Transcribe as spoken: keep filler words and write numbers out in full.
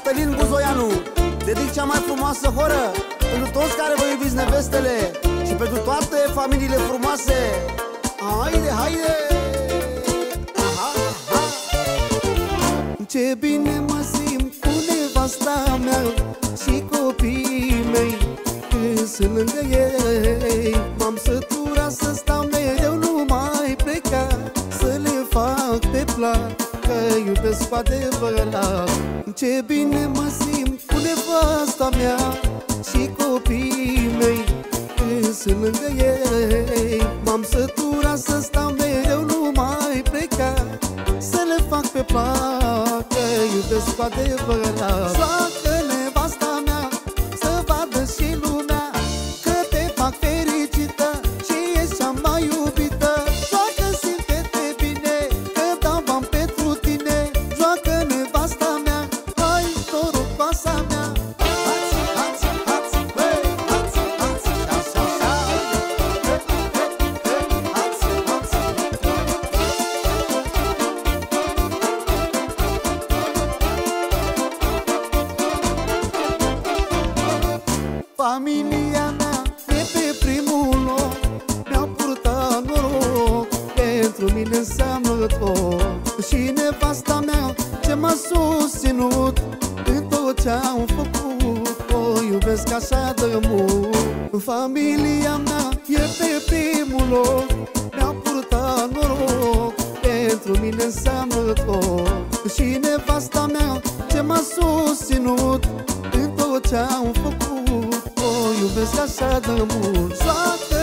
Cătălin Buzoianu. Dedic cea mai frumoasă horă pentru toți care vă iubiți nevestele și pentru toate familiile frumoase. Haide, haide! Aha, aha. Ce bine mă simt cu nevasta mea și copiii mei când sunt lângă ei. M-am săturat să stau mereu, nu mai pleca, să le fac pe plac, că iubesc cu adevărat. Ce bine mă simt cu nevasta mea și copiii mei când sunt lângă ei. M-am săturat să stau mereu, nu mai pleca, să le fac pe plac, că iubesc cu adevărat. Joacă nevasta mea să vadă și lumea că te fac fericită și ești cea mai iubită. Joacă, simte-te bine că dau bani pentru tine. Joacă nevasta mea, hai norocoasa mea. Hați, hați, hați, băi, hați, hați, așa, așa. Hați, hați. Familia mea e pe primul loc, mi-au purtat noroc, pentru mine înseamnă tot. Și nevasta mea ce m-a susținut în tot ce-am făcut, o iubesc așa de mult. Familia mea e pe primul loc, mi-au purtat noroc, pentru mine înseamnă tot. Și nevasta mea ce m-a susținut în tot ce-am făcut, o iubesc așa de mult. Joacă